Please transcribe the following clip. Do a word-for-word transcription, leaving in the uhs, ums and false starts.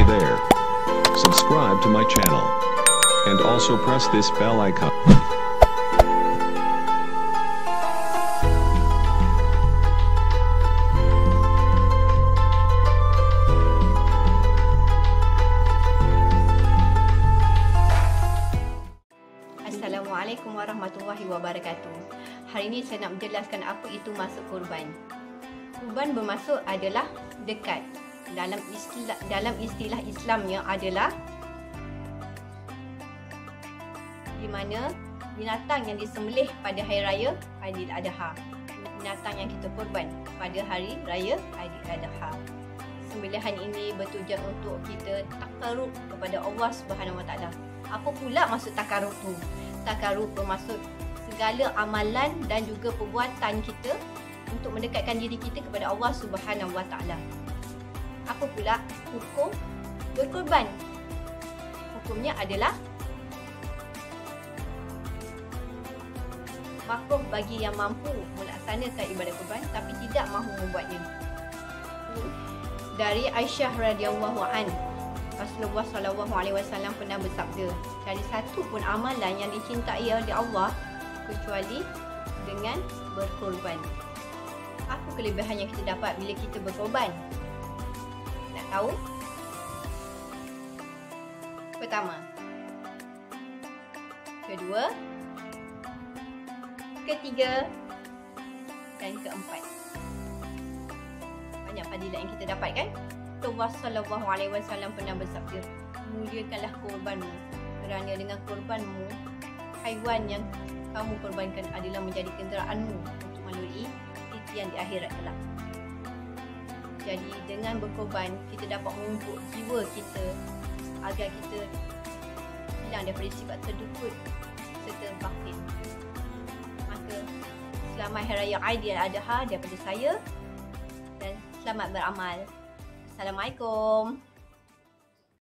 there. Subscribe to my channel. And also press this bell icon. Assalamualaikum warahmatullahi wabarakatuh. Hari ini saya nak menjelaskan apa itu masuk kurban. Kurban bermaksud adalah dekat. Dalam istilah dalam istilah Islamnya adalah di mana binatang yang disembelih pada hari raya Aidiladha. Binatang yang kita kurban pada hari raya Aidiladha. Sembelihan ini bertujuan untuk kita takarrub kepada Allah Subhanahu Wa Taala. Apa pula maksud takarrub tu? Takarrub bermaksud segala amalan dan juga perbuatan kita untuk mendekatkan diri kita kepada Allah Subhanahu Wa Taala. Apa pula hukum berkorban? Hukumnya adalah makruh bagi yang mampu melaksanakan ibadat kurban tapi tidak mahu membuatnya. Dari Aisyah radhiyallahu an, Rasulullah sallallahu alaihi wasallam pernah bersabda, "Tiada satu pun amalan yang dicintai oleh Allah kecuali dengan berkorban." Apa kelebihan yang kita dapat bila kita berkorban? Nak tahu? Pertama, kedua, ketiga dan keempat. Banyak fadilat yang kita dapat kan? Rasulullah sallallahu alaihi wasallam pernah bersabda, "Muliakanlah korbanmu, kerana dengan korbanmu haiwan yang kamu korbankan adalah menjadi kenderaanmu untuk melalui titian di akhirat kelak." Jadi dengan berkorban kita dapat mengumpul jiwa kita agar kita hilang daripada sifat terdukut serta batin. Maka selamat Hari Raya Aidiladha daripada saya dan selamat beramal. Assalamualaikum.